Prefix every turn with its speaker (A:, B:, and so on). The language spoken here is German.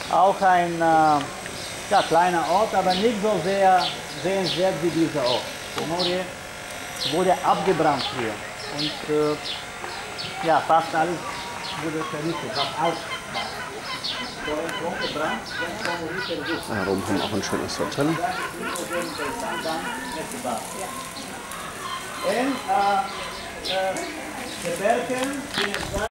A: Auch ein ja, kleiner Ort, aber nicht so sehr sehenswert wie dieser Ort. Pomorje wurde abgebrannt hier und ja, fast alles wurde vernichtet, was alt war.
B: Darum haben wir auch ein schönes Hotel.
A: En de bergen